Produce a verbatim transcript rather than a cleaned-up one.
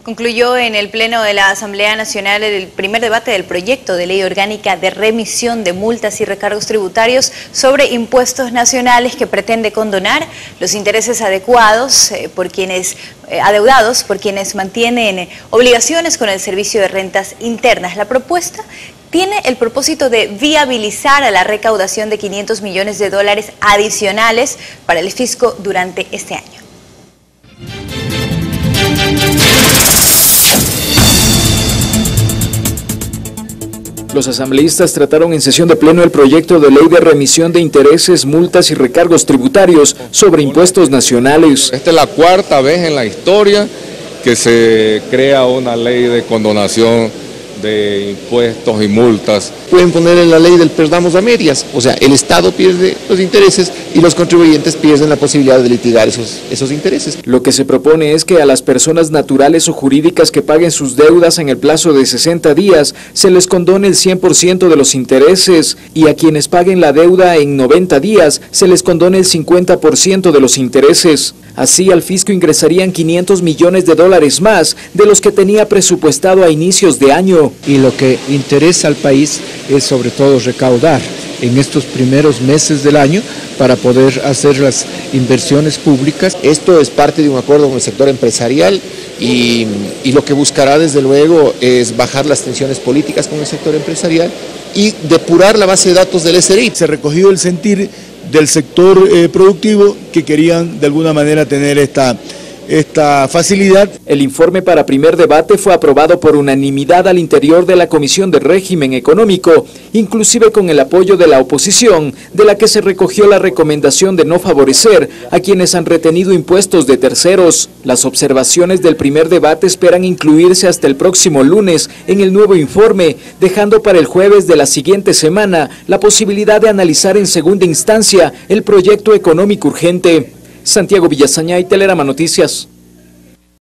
Concluyó en el Pleno de la Asamblea Nacional el primer debate del proyecto de ley orgánica de remisión de multas y recargos tributarios sobre impuestos nacionales que pretende condonar los intereses adecuados eh, por quienes, eh, adeudados por quienes mantienen eh, obligaciones con el Servicio de Rentas Internas. La propuesta tiene el propósito de viabilizar a la recaudación de quinientos millones de dólares adicionales para el fisco durante este año. Los asambleístas trataron en sesión de pleno el proyecto de ley de remisión de intereses, multas y recargos tributarios sobre impuestos nacionales. Esta es la cuarta vez en la historia que se crea una ley de condonación de impuestos y multas. Pueden poner en la ley del perdamos a medias, o sea, el Estado pierde los intereses y los contribuyentes pierden la posibilidad de litigar esos, esos intereses. Lo que se propone es que a las personas naturales o jurídicas que paguen sus deudas en el plazo de sesenta días se les condone el cien por ciento de los intereses y a quienes paguen la deuda en noventa días se les condone el cincuenta por ciento de los intereses. Así al fisco ingresarían quinientos millones de dólares más de los que tenía presupuestado a inicios de año. Y lo que interesa al país es sobre todo recaudar en estos primeros meses del año para poder hacer las inversiones públicas. Esto es parte de un acuerdo con el sector empresarial y, y lo que buscará desde luego es bajar las tensiones políticas con el sector empresarial y depurar la base de datos del S R I. Se recogió el sentir del sector eh, productivo que querían de alguna manera tener esta, esta facilidad. El informe para primer debate fue aprobado por unanimidad al interior de la Comisión de Régimen Económico, inclusive con el apoyo de la oposición, de la que se recogió la recomendación de no favorecer a quienes han retenido impuestos de terceros. Las observaciones del primer debate esperan incluirse hasta el próximo lunes en el nuevo informe, dejando para el jueves de la siguiente semana la posibilidad de analizar en segunda instancia el proyecto económico urgente. Santiago Villasañay, Telerama Noticias.